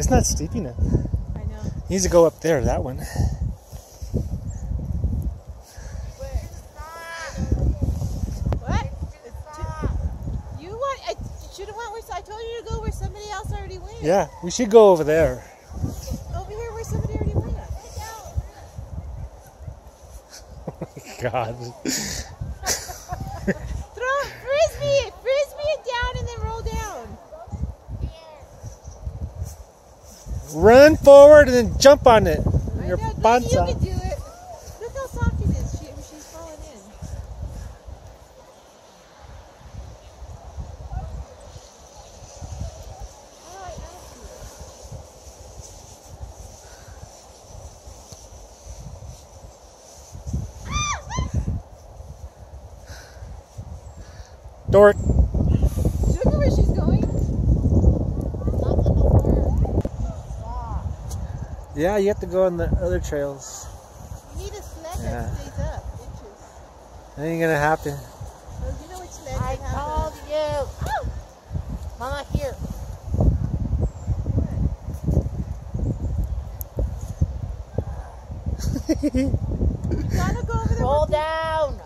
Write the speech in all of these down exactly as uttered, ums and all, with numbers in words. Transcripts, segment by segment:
He's not steeping it. I know. He needs to go up there, that one. What? You want? I should have went where I told you to go where somebody else already went. Yeah, we should go over there. Over here where somebody already went. Oh my God. Throw frisbee, frisbee it down and then roll down. Run forward and then jump on it. I Your know, maybe panza. you can do it. Look how soft it is. She, she's falling in. Oh, I Dork. Look at where she's going. Yeah, you have to go on the other trails. You need a sled Yeah. that stays up. Inches. That ain't gonna happen. Oh, you know which sled I can happen. told you. Oh. Mama, here. You gotta go over there. Roll with me. down.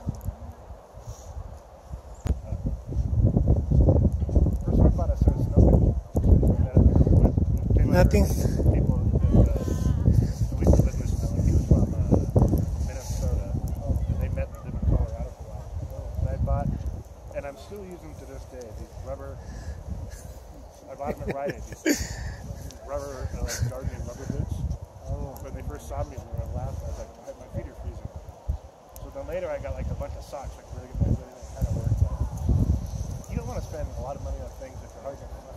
Nothing. People that uh, we used to live in Snow. He was from uh, Minnesota. And they met and lived in Colorado for a while. And I bought, and I'm still using to this day, these rubber, I bought them at Rite Aid, these rubber, uh, like gardening rubber boots. Oh. When they first saw me, they were laughing. I was like, my, my feet are freezing. So then later I got like a bunch of socks, like really good, really kind of work. But you don't want to spend a lot of money on things if you're hard to come out.